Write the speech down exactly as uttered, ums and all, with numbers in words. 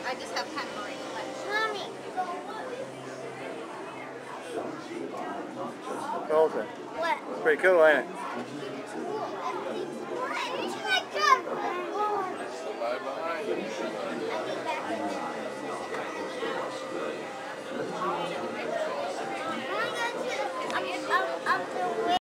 I just have pepperoni. Mommy. Colton. What? It's pretty cool, ain't it? Cool.